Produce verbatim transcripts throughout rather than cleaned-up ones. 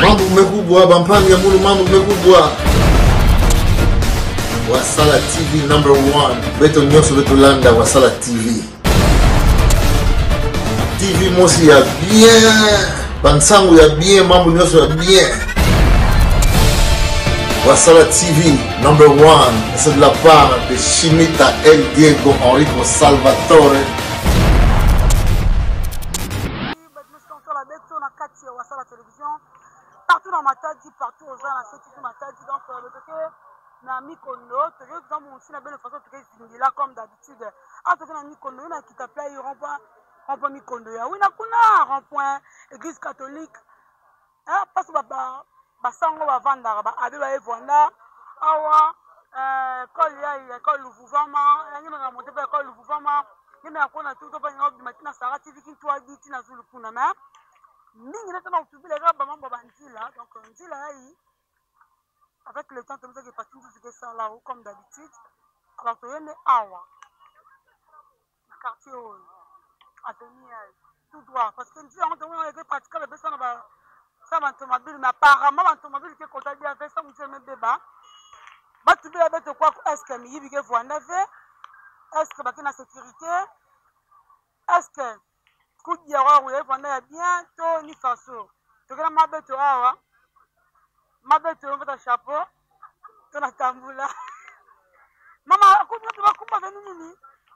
Mambo kumekubwa, bampangi ya mulu mambo kumekubwa. Wasala T V number one. Beto nyoso beto landa Wasala T V. T V mosi ya bien. Bansangu ya bien, mambo nyoso ya bien. Wasala T V number one. C'est de la part de Chimita El Diego Enrico Salvatore. Wasala télévision partout dans ma tête, partout aux gens, c'est tout ma tête. Donc, le côté na mikondo, tu veux dans mon aussi la belle façon de là comme d'habitude. Ah, tu veux na mikondo, na qui t'appelle, il rend-point, rond-point mikondo. Oui, na kuna rond-point église catholique. Ah, parce que bah bah ça on va vendre, bah avec la Evanda, awa, euh, quand il y a quand le mouvement, il y a une montée vers quand le mouvement, il y a qu'on a tout au bas du matin, ça rate vite toi dit, tu n'as le coup na main. Mingi nata na utubi les gars ba mambo bandila donc ndila yi avec le temps comme ça que parti tout ce que ça là comme d'habitude alors tu es awa na quartier au avenir tout droit parce que ndila on doit que pratiquer le besoin ba ça va te mobile mais apparemment ba automobile que côté bien fait ça monsieur même débat ba tu bien bête quoi est-ce que mi yibi que voanda fait est-ce que ba na sécurité est-ce que coup de roi oui pendant bien to ni faso to kana mabeto awa mabeto on va chapeau to na tambula mama ku tu ba kumba venu nini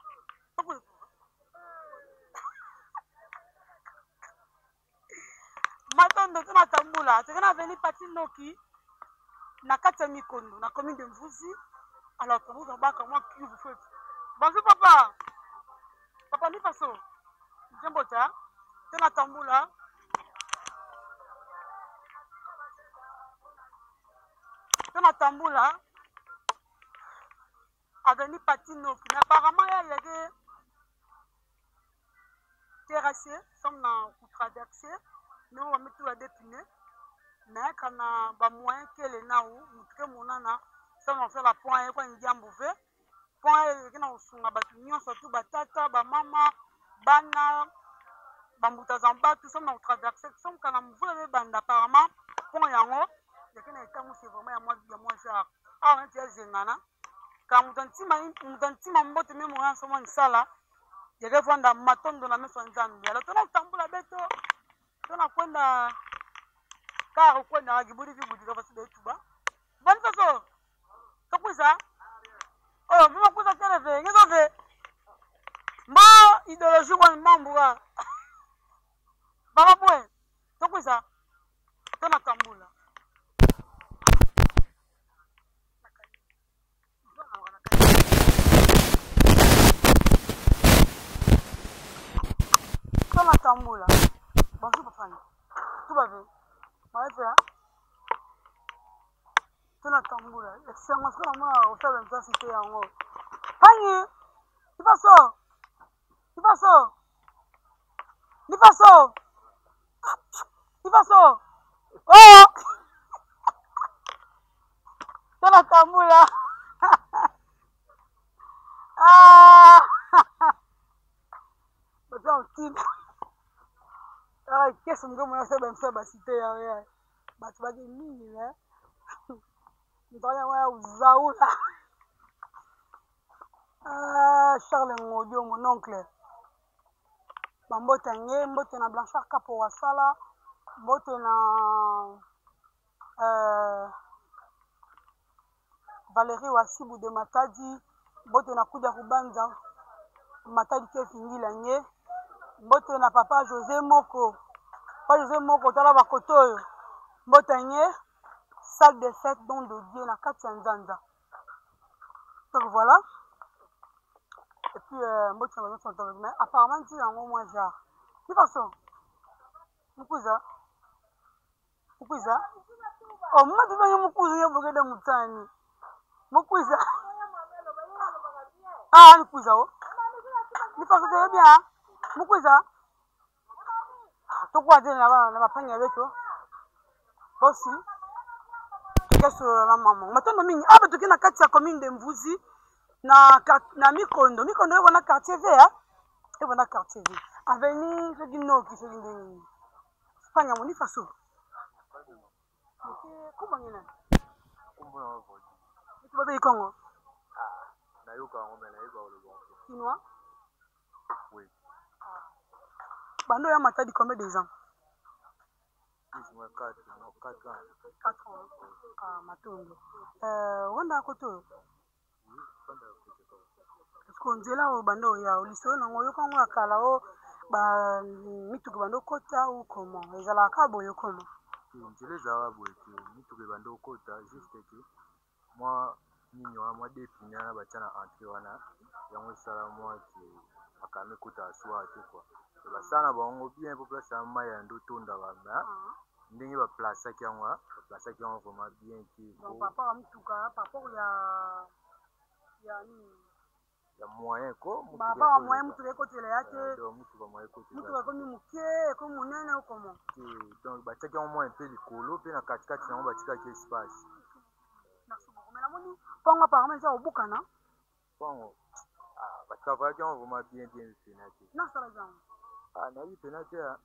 matondo to na tambula to kana venu pati noki na kata mikondo na commune de Mvuzi alors pour vous en bas comment qui vous faites bonjour papa papa ni faso Jambota, tena tambula. Tena tambula. Avenue Patino, qui apparemment il y a des terrassés, sommes dans pour traverser. Nous on va mettre tout à dépiné. Mais quand on a moyen que les naou, nous très monana, ça on fait la point quand il y a un bouffé. Point qui n'a pas battu, surtout batata, ba mama. Bana bambuta zamba tout ça on traverse sont quand on veut banda apparemment pour yango il y a un temps c'est vraiment moi il y a moi ça ah on tient zengana quand on tantima on tantima mbote même on a souvent ça là il y a vendre matondo na meso nzambi alors tona tambula beto tona kwenda car kwenda gibudi gibudi kwa sababu tuba bonne façon to kuza oh mama kuza tena ve ngezo ve ma idéologie kwa mambo baba boy to kuza tona tambula tona tambula bonjour papa tout va bien ouais ça tona tambula c'est moi ce qu'on a au faire une cité en haut pani tu vas ça Ni façon, ni façon, ni façon. Oh, dans la tamoula. Ah, maintenant on ah, qu'est-ce que moi ça va me faire cité là. Bah tu vas dire mini là. Nous allons voir Zaoula. Ah, Charles Ngodio mon oncle. Mbote nge mbote na Blanchard Kapo Wasala mbote na euh Valérie Wasibu de Matadi mbote na Kuda Kubanza Matadi ke fingila nge mbote na papa José Moko pas José Moko tala bakoto mbote nge salle de fête don de Dieu na Katanzanza donc voilà. Et puis, euh, moi, tu vas me mais apparemment, tu as un moment genre. De toute façon, pourquoi ça? Pourquoi ça? Oh, moi, tu vas me couper un peu de montagne. Pourquoi ça? Ah, pourquoi ça? De toute façon, c'est bien. Pourquoi ça? Tu crois que tu vas prendre avec toi? Aussi. Qu'est-ce que la maman? Maintenant, ah, mais tu es dans la commune de Mvuzi. Na na mikondo mikondo eko na quartier V hein eko na quartier V avenue Regino qui se dit Espagne mon façon Ok, comment il est? Comment on va dire? Tu vas payer Congo? Ah, nayoka on mena yeba le bon. Chinois? Oui. Bando ya Matadi combien de ans? Plus moins quatre, non, quatre ans. quatre ans. Ah, Matondo. Euh, wanda koto? Oui, wanda koto. Parce qu'on dit là au bando ya au lycée na ngoyo kango akala o ba mituku bando kota ou comment? Ezala ka boyo comment? Njele zawa boyeke mituku bando kota juste que moi ninyo moi définir na bachana entrée wana yango sala moi ki akame kota aswa te quoi. Et basana bango bien pour place ma ya ndo tonda bamba. Ndenge ba place ki yango, ba place ki yango vraiment bien ki. Donc papa mituka papa ya ya ni ya moyen ko mutuka ba moyen mutuka ko tele yake donc mutuka moyen ko tele mutuka ko mi mukie ko munene ko comment donc ba taki au moins un peu likolo pe na kati kati na ba tika ki espace. Merci beaucoup. Mais la moni pongo apparemment ça obukana pongo ah ba travail qui ont vraiment bien bien fait na ki na sala jam ah na yi penate ah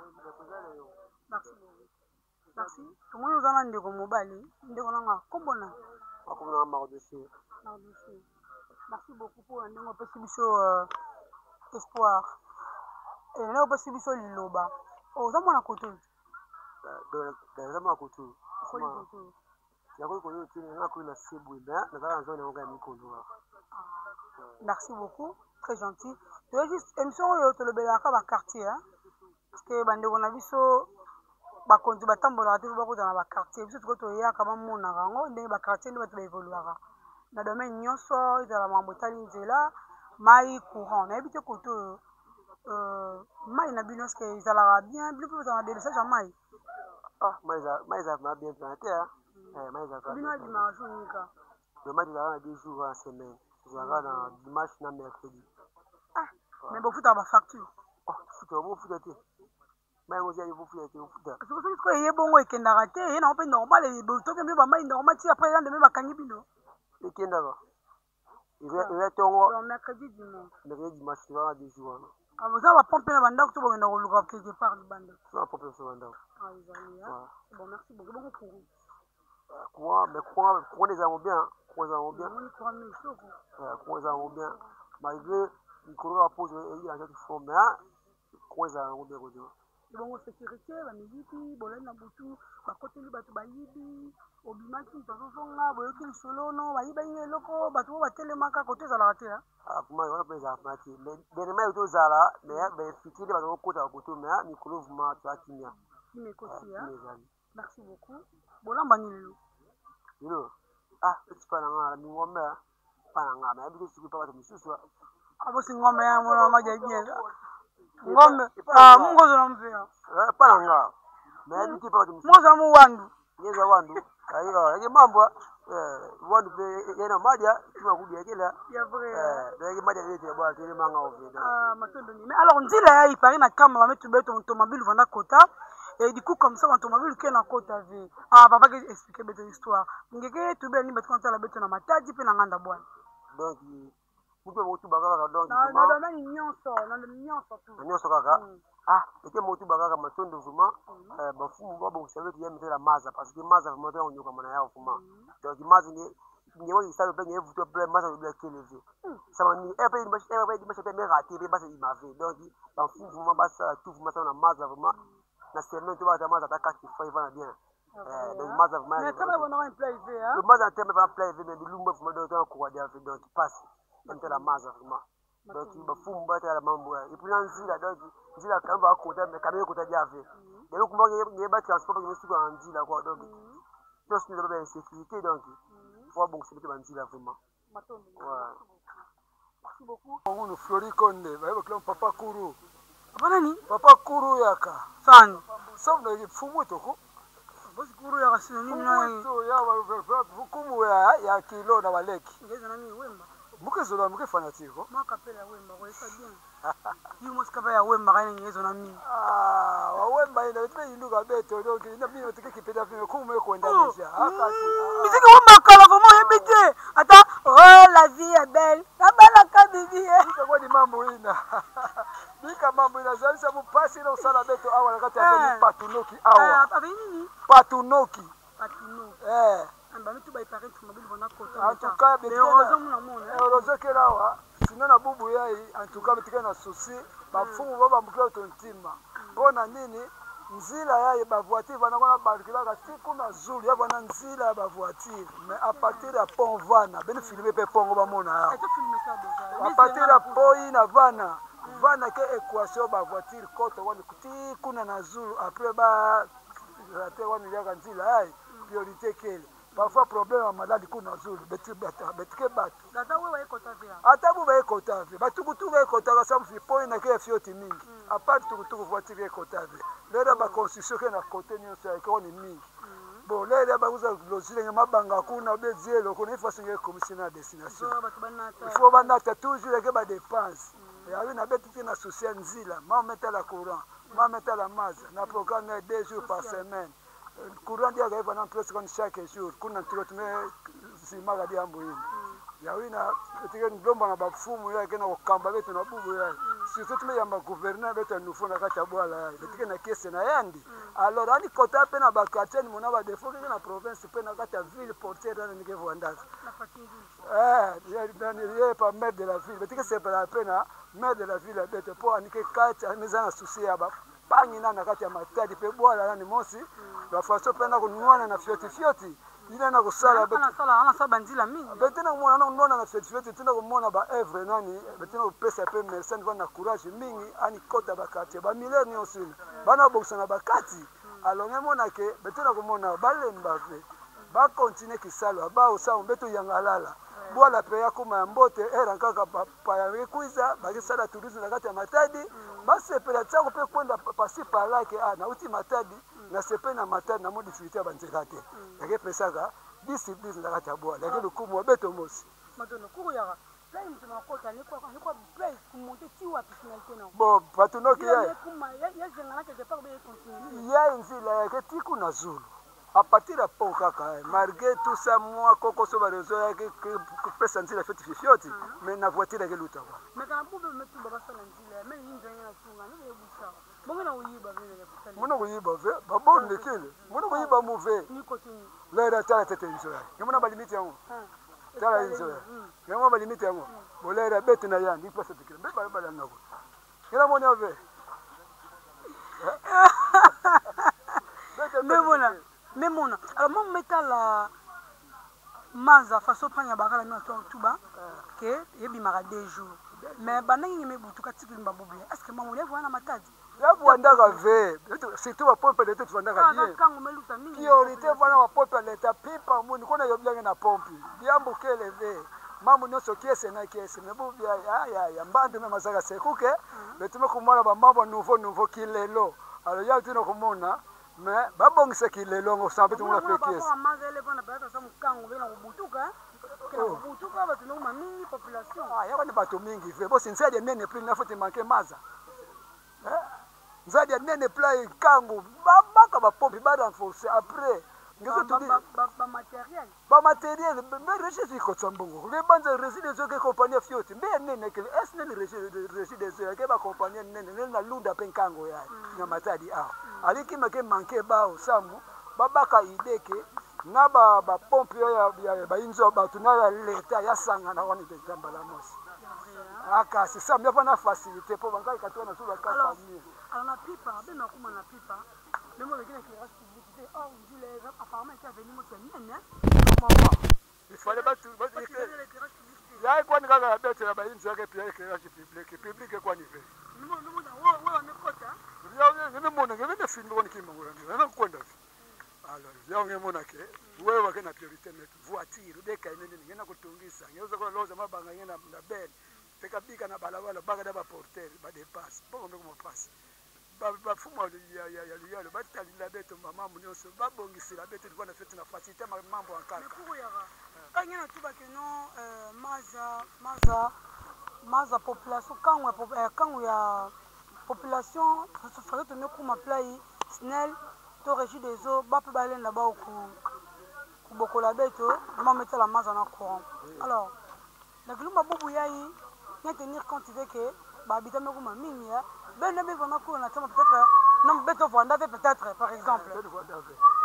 merci merci comment nous allons ndeko mobali ndeko nanga kombona akona mardoché mardoché. Merci beaucoup pour un nouveau petit biseau espoir. Et un nouveau petit biseau liloba. Oh, ça m'a coûté. Ça m'a coûté. Ça m'a coûté. Ya ko ko yo tini na ko na sebu na na za zone ngo ga mi ko ndo. Merci beaucoup, très gentil. Tu veux juste émission yo to le belaka ba quartier hein. Parce que bande ko na biso ba kontu batambola te ba ko dans ba quartier. Biso to to ya ka ba mona rango ndenge ba quartier ndi ba to evoluera. Na domaine nyonso ezala mambo etali nzela mai courant nayebi te koto mai na bino eske ezalaka bien bino mpe ezala na delesage ya mai mai ezalaka bien planté bino adimaka jour nika mai ezalaka na deux jours en semaine ezalaka na dimanche na mercredi mais bofutaka bafacture futa bofuta te mai yango ezali bofuta te bofuta soki soki eye bongo ekendaka te eye nango mpe normal toke mpe bamai normal ti après lendemain bakangi bino ekendaka eza ntongo mercredi dimanche mercredi dimanche ezalaka deux jours wana oza bapompe na bandako to bokenda koluka quelque part libanda so bapompe so bandako ezali bon merci beaucoup bongo courant courant mais courant courant ezalaka bien courant ezalaka bien omoni courant mais soko courant ezalaka bien malgré mikolo ya pose eyi na jaki fond mais courant ezalaka bien kote bongo sécurité bamiliki bolai na butu bakoteli bato bayibi obimaki tozozonga boyoki lisolono bayibaki eloko bato bo batelemaka kote ezalaka te kuma wana mpe ezalaka te dernièrement yoto ozala mais bafikiri bato bokotaka kote mais mikolo vraimen toza kimia kimia ekoti ezali merci beaucoup bolambani lelo lelo ah eti mpa na nga mingombe mpa na nga nayebi te soki mpa bato mosusu abosi ngombe ya mona maja bien ngombe ah mungo zona mpea pa na nga nayebi te mpa bato mosusu moza mu wandu yeza wandu ayo yake mambo eh wandu pe yana maja tuma kudia kila ya vrai eh yake maja yote bwana tele manga oveda ah matondo ni mais alors ndila ya ipari na kama ba metu beto automobile vanda kota et du coup comme ça automobile qui na kota ve ah papa qui expliquer beto histoire ngeke tubela ni beto kanta la beto na Matadi pe na nganda bwana donc mutu mutu bakaka donc na na domaine nyonso na nyonso tu nyonso kaka ah ete mutu bakaka matondo vraiment eh bafumu babo kusema tu yeme la maza parce que maza vraiment on nyoka mona yao vraiment donc maza ni nyewo isabe pe nyewo to pe maza do bien levé ça va ni e pe ni machi e pe ni machi pe me raté pe basa imave donc bafumu vraiment basa tout vraiment na maza vraiment na semaine to ba ta maza ta kaki fa va bien eh donc maza vraiment mais ça va on aura un plat élevé hein le maza terme va plat élevé mais de lumba vraiment do ko dia donc passe même la maza vraiment donc bafumu ba ta la mambo et puis nzila donc nzila kamba akota mais kamé kota dia ave donc kumba nge ba transport nge suka nzila quoi donc tout ce qui est de sécurité donc faut bon c'est pas nzila vraiment ouais merci beaucoup on nous Flori Konde ba ba papa Kuru papa nani papa Kuru yaka san sauf na fumu toko bosi Kuru yaka synonyme na to ya ba bukumu ya ya kilo na baleki ngeza nani wemba muke zola muke fanatiko moi kapela wemba ko esa bien yi mos kapa ya wemba kana ngezo na mimi ah wa wemba ina tbe induka beto donc ina mimi otike kipenda vile kumu eko ndanisha akati miziki wemba kala vraiment yebite ata oh la vie est belle la belle ka bibi kwa ni mambo ina bika mambo ina zalisa mupasi na usala beto awa wakati ya patunoki awa ah nini patunoki Papino. Eh. Ambami tu baipare tu mobile vona kota. En tout cas, les roses mon amour. Rose ke lawa. Sinon na bubu yai en tout cas bitika na souci bafumu baba mukio tontima. Bona nini nzila yaye ba voiture bana kona barikila siku na zulu ya bana nzila ba voiture mais à partir ya pont vana ben filmer pe pongo ba mona ya. Est-ce filmer ça déjà? À partir ya poi na vana vana ke équation ba voiture koto wani kuti kuna na zulu après ba rate wani ya nzila yaye priorité kele. Parfois problème à malade kuna zulu beti bata betike batu. Data wewe ekota via. Ata bu ba ekota via. Batu butu ba ekota ka sam fi poi na ke fioti mingi. À part tu tu voiture ekota via. Lera ba construction ke na côté ni so ko ni mingi. Bon lera ba uza logile ngama banga kuna be zielo kuna ifasi nge commissioner destination. Il faut banata toujours ke ba dépense. Ya wi na beti na social nzila, ma mettre la courant, ma mettre la masse, na programme deux jours par semaine. Courant dia gaiva na presque comme chaque jour kuna tulotume simaga dia mboyini ya wina tike ndomba na bafumu yake na okamba betu na bubu yake surtout tume yamba gouverneur betu nufuna kata bwala yake tike na kese na yandi alors ali kota pe na bakatche ni mona ba defo ke na province pe na kata ville portière na nike vwandaka eh ya dani ye pa maire de la ville tike c'est pas pe na maire de la ville betu po anike kata mezana souci ya ba pangi na nakati ya matadi pe bwala nani mosi la façon pena kunwana na fioti fioti ina na kusala beti na sala ana sala banzila mingi beti na mwana na nona na fioti fioti tena kumona ba evre nani beti na pesa pe mercen na courage mingi ani kota bakati ba mileni osina bana boksa na bakati alonge mona ke beti na kumona balemba ve ba continue kisalo ba usa mbeto yangalala bwala pe yakuma mbote era kaka pa ya kuiza bakisala tourisme na kati ya matadi basi pela tsako pe kwenda pasi pala ke ah na uti matadi na sepe na matadi na modifié banzeka te yake pesaka discipline na kati ya bwala yake lukumu beto mosi madono kuku yaka play mtu na kota ni kwa ni kwa play kumonte ti wa personnalité na bon patunoki ya kuma ya ya zengana quelque part be continuer ya nzila yake tiku na zulu à partir de pont kaka malgré tout ça moi koko so ba réseau yake pesa nzila feti fifioti mais na voiture yake luta kwa mais quand bube metu baba sala nzila mais yinja yana tunga ni busa bongo na uyiba vile ya kusali muno kuyiba ve babonde kile muno kuyiba muve ni kotini lera tala tete nzo ya ngomona ba limite yango tala nzo ya ngomona ba limite yango bolera betu na yandi pesa tikile be ba ba nako kila mona ve mais voilà mais mon alors moi mettre la maza façon prendre bakala na to tuba que yebi mara deux jours mais banangi me butuka tikili mbabubule est-ce que mamu levo na matadi ya bwandaka ve surtout ba pompe de tout bwandaka bien kango meluta mingi priorité wana ba pompe leta pipa muni kona yobyanga na pompe biambo kele ve mamu nyoso kiese na kiese mebubi ya ya ya mbande me masaka sekuke betume kumala ba mambo nouveau nouveau kilelo alors ya tino kumona mais babongisa kilelo ngo sabe tumuna pe kiese kwa mazele bana bata sa mukango bena kubutuka kena kubutuka batu no mingi population ah ya ni bato mingi ve bo sincere nene plus na fote manke maza eh nzadi ya nene play kangu babaka ba pompe ba renforcer après ngezo tudi ba ba matériel ba matériel be recherche ko tsambongo le banza résidence ke compagnie fioti be nene ke est nene résidence ke ba compagnie nene nene na lunda pe kango ya na matadi ah aliki make manke ba osamu babaka ideke na ba ba pompe ya ba inzo ba tunala leta ya sanga na wani de zambala mosi aka c'est ça mais pas na facilité pour bangai katona sur la carte famille alors na pipa be na kuma na pipa même avec l'éclairage public c'est oh on dit les apparemment c'est venu moi c'est nene maman il fallait pas tout ba ya kwa ni kaka bete ya ba inzo yake pia éclairage public public kwa ni fait nous nous wo wo ne kota ya ni mona ngene film kwa ni kimango na kwenda alors ya ngemona ke wewe kana priorité metu voiture beka nene ngena kutungisa ngeuza kwa loza mabanga ngena na bel teka bika na balabala baga da ba porter ba dépasse poko mbeko mo passe ba ba fumo ya ya ya ya ba tali la beto mama munyoso ba bongisira beto kwa na fete na facilité mambo ankaka pour yaka kanyana tuba ke no maza maza maza population kangu kangu ya population faut tenir kuma play snell to régie des eaux ba pe balen là ba ku ku bokola beto ma mettre la maza na courant alors la gluma bobu yayi ni tenir compte de que ba habiter me kuma mingi ya ben ne be vraiment ko na chama peut-être non beto vanda peut-être par exemple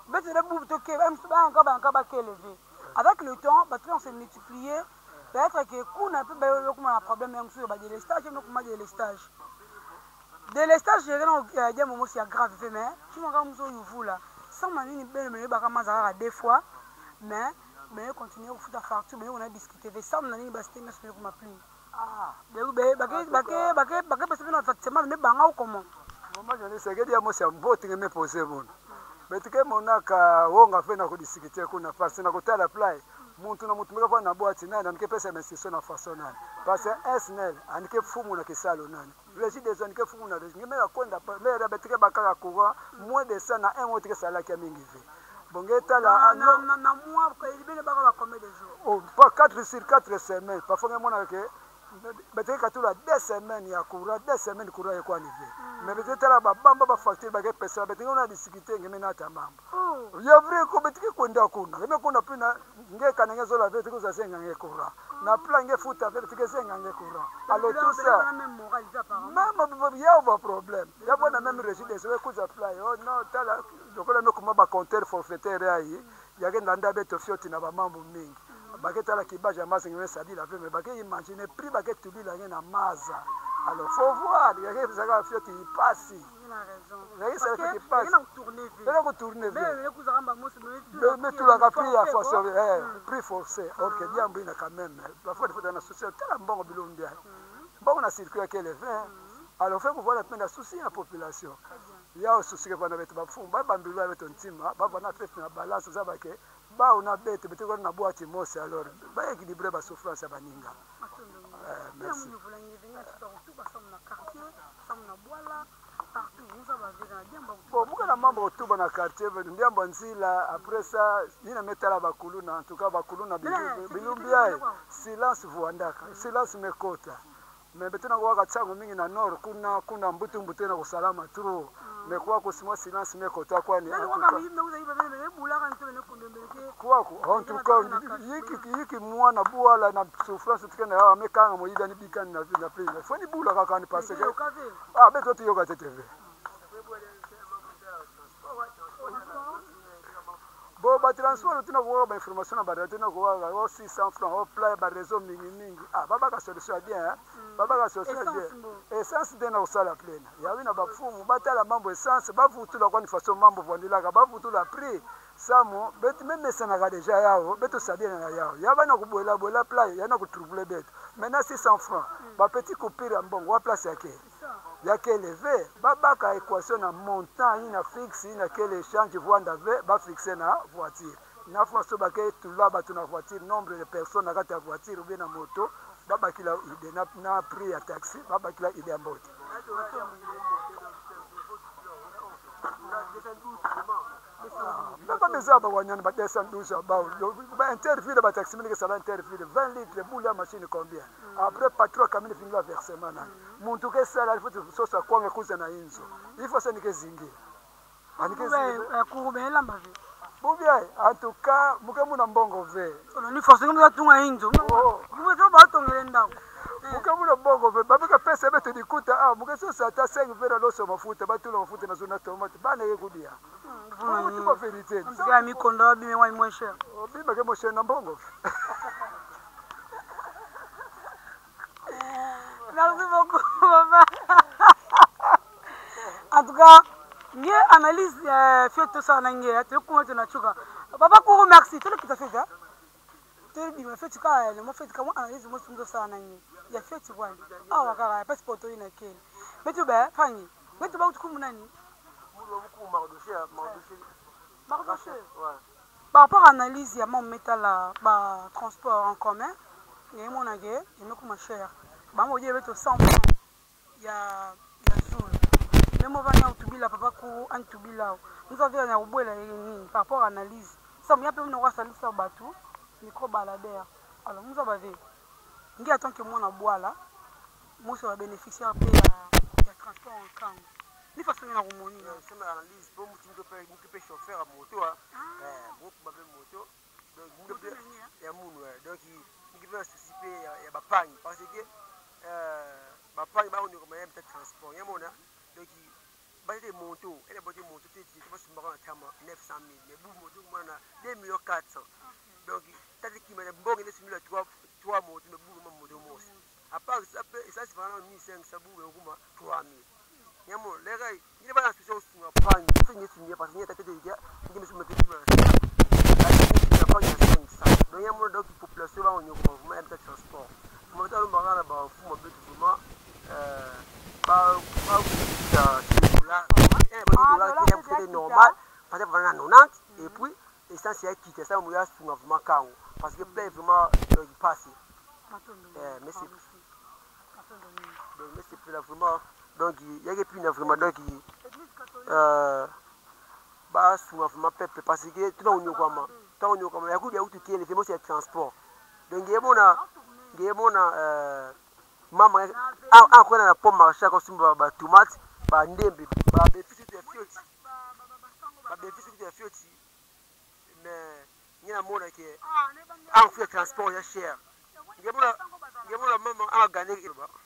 bête de boue to ke même ba encore ba encore ba ke élevé avec le temps parce qu'on s'est multiplié peut-être que kuna peut ba yo kuma problème yang sur ba de stage no kuma de stage de l'estage j'ai non ya momo c'est grave mais tu m'as comme so you là sans manini ben me ba kama za deux fois mais mais continuer au foot à facture mais on a discuté de ça on a ni ba c'était mais pour m'appeler ah be ba ke ba ke ba ke ba ke parce que non effectivement mais banga ou comment moi je ne sais que dia mo c'est mbote ngeme poser bon betike monaka wonga fe na kudisikite kuna fasi na kutala play muntu na muntu meka kwa na boati nani anike pesa investition na façon nani parce que snl anike fumu na kisalo nani regi des anike fumu na regi ngeme akonda mais betike bakaka courant moins de ça na un autre que salaki ya mingi ve bongeta la na na na moi ko ibele baka ba combien de jours oh pas quatre sur quatre semaines parfois ngemo que betike katula deux semaines ya courant deux semaines courant ya kwa nive mais betike la babamba ba facture ba ke pesa betike on a discuté ngeme na tamamba ya vrai ko betike kwenda kuna ngeme kuna pina ngeka nangezo la betike za senga ngekura na plan ngefuta betike senga ngekura alors tout ça même ya ba problème ya bona même résidence we kuza play oh non tala dokola no kuma ba compteur forfaitaire ai ya ke ndanda beto fioti na ba mambo mingi baketa la kibaja mazi ngeme sabi la mais baké imaginer prix baké tubi la na maza alors faut voir il y a que ça va fioti passe il a raison il ça qui passe il a tourné il a tourné mais il a ramba mo mais tu l'as appris à force eh prix forcé OK diambo ina quand même parfois il faut dans la société tellement bon bilondia bon na circuit que les vingt alors fait pour voir la peine de souci la population il y a aussi ce que va avec ba fumba ba mbilu avec ton team ba ba na fait na balance ça ba ke ba ona bête bete ko na boîte mose alors ba équilibrer ba souffrance ya baninga euh merci bon muka na mambo otuba na quartier ndiambo nzila après ça nina metala bakuluna en tout cas bakuluna bilumbia silence vuandaka silence mekota mais betena kwa katsango mingi na nord kuna kuna mbutu mbutu na kusalama trop mais kwa kusimwa silence mekota kwa ni kwa kwa en tout cas yiki yiki mwana buala na souffrance tukena ya mekanga moyida ni bikani na na plein faut ni bula kaka ni parce que ah beto tu yoga tv bon ba transport tuna ko ba information ba tuna ko wa six cents francs au play ba réseau mingi mingi ah baba ka solution bien baba ka solution bien essence de na usala plena ya wina ba fumu batala mambo essence ba vutula kwa ni façon mambo vondila ka ba vutula prix samo bet même ça na déjà yao beto sabia na yao ya bana ko bola bola play ya na ko trouble bet maintenant six cents francs ba petit coupure mbongo wa place yake ya que élevé baba ka équation na montant ina fixe ina que l'échange voanda ve ba fixer na voiture na façon ba que tout là ba tu na voiture nombre de personnes à ta voiture ou bien na moto baba kila ide na na prix ya taxi baba kila ide ya moto Baba beza ba wanyana ba descend douze ba ba interview ba taxi mingi ça va interview vingt litres boule machine combien après patron kamini finga versement na muntu ke sala il faut so sa kwanga kuza na inzo il faut ça ni ke zingi anike zingi kurubela mbavi bobia en tout cas mukamu na mbongo ve ono ni force ngomza tunga inzo muwe so ba tongele ndako mukamu na mbongo ve babika pesa beto dikuta ah mukeso sa ta cinq vera loso mafuta batula mafuta na zona tomate bana ye kudia oh tu pas vérité ça mi kondo bi me wa moins cher oh bi me ke moins cher na mbongo merci beaucoup papa en tout cas nge analyse fait tout ça na nge tu comment tu na chuka papa ko merci tu le qui t'a fait ça tu bi me fait tu ka le mo fait comment analyse mo tout ça na nge ya fait tu vois ah wa ka passport to ina ken mais tu ba fanyi mais tu ba tu kuma nani par rapport à l'analyse, il y a mon métal là, transport en commun, il y a mon agé, il y a mon cher. Bah moi, il y a cent francs, il y a Zoul. Même moi, je vais là, papa, un tubi là. Nous avons un robot là, par rapport à l'analyse. Ça, il y a peu de nous salir sur bateau, micro baladeur. Alors, nous avons vu. Il y a tant que moi, on a bois là, moi, je vais bénéficier après il y a transport en camp. Ni façon na rumoni na c'est ma analyse bon mutu ko pe mutu pe chauffeur à moto hein eh beaucoup ba moto donc mutu ya munu donc il veut soucier ya ba pagne parce que euh ba pagne ba on ko même transport ya mona donc ba des moto et ba des moto tu tu pas sur ma tama neuf cent mille. Mais vous, vous avez deux millions quatre cents. Donc, c'est-à-dire qu'il m'a dit, bon, il est sur trois mots, mais vous, vous avez mots. À part ça, ça c'est vraiment mille cinq cents, vous avez trois mille. Il y a mon, les gars, il n'y a pas d'instruction sur la panne, il faut signer parce qu'il y a des gars, il me suis mis petit peu. Il n'y a pas de cinq cents. Donc, il y a mon donc, population là, on y a vraiment un peu de transport. Je me dis, on va aller à fou, mon but, vraiment, euh, pas, pas, c'est là, il y a normal, parce que voilà, quatre-vingt-dix, et puis, essentiel qui était ça, on y a souvent vraiment calme, parce que plein vraiment, il passe. Mais c'est, donc, mais c'est plus là vraiment. Donc, il y a plus vraiment donc euh bah souvent vraiment peuple parce que tout on y comment tout on y comment il y a il y a tout qui est le c'est transport donc il y a mon il y a mon euh maman ah encore na pomme marché comme simba ba tomate ba ndembe ba bénéfice de fioti ba bénéfice de fioti mais il y a mon qui en fait transport est cher il y a mon il y a mon maman a gagné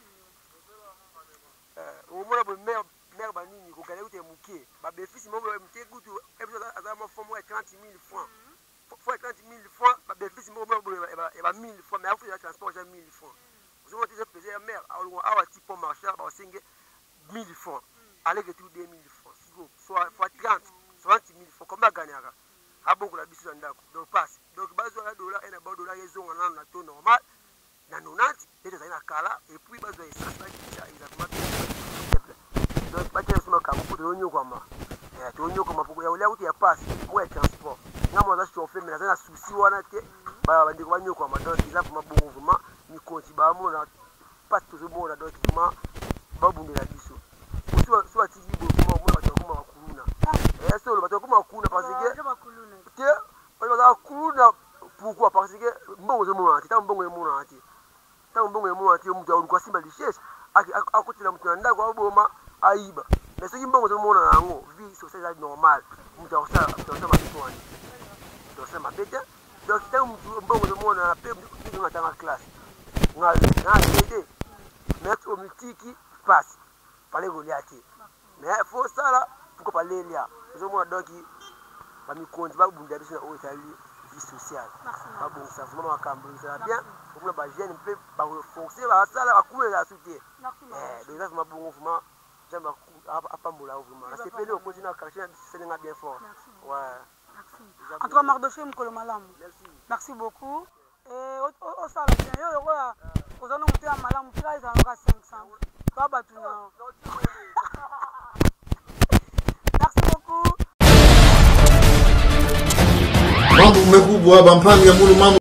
au moins le maire maire banini ko gagner ou muké ba bénéfice mo muké gutu ebiso azama forme trente mille francs fois trente mille francs ba bénéfice mo e ba mille francs mais il faut transport déjà mille francs vous avez déjà pesé la maire a wa tipo marché ba cinq mille francs aller que tout deux mille francs soit fois trente soixante mille francs comme gagner a beaucoup la biso ndako donc passe donc bazo la dollar et na ba dollar yezo na na taux normal na nonante et ça na kala et puis bazo essence ça exactement donc pas que ce soit pour le nyo comme eh to nyo comme pour ya ulia uti ya passe moi transport ngamo za chauffer mais na souci wana te ba ba ndiko banyo comme donc ils a pour bon vraiment ni konti ba mo na pas tout le monde donc vraiment ba bundela biso soit soit ti bo mo mo ba to kuma kuluna eh so ba to kuma kuluna parce que te ba ba kuluna pourquoi parce que mbongo zo mo ati ta mbongo mo na ati ta mbongo mo ati mu ta kwa simba lichesse akutila mtu anda kwa boma aiba mais ce qui mbongo zo mo na ngo vie sociale normale mu ta ça ta ça ma toi donc ça ma bête donc ta mbongo zo mo na pe ni nga ta classe nga nga aider mettre au multiki passe fallait goliati mais faut ça là pourquoi pas les là zo mo donc ba mi konti ba bunda biso na o Italie vie sociale ba bon ça vraiment makambo ça bien pour ba jeune peu ba foncer ba ça là ba couler la soutien eh donc ça vraiment bon vraiment j'aime à pas moula vraiment c'est pélé au continent caché c'est bien fort ouais merci en tout cas Mardoché Mkolo Malamu merci merci beaucoup et au ça là bien yo yo aux allons monter à Malamu là ils en aura cinq cents pas battu non merci beaucoup mambo mmekubwa bampani ya mulu mambo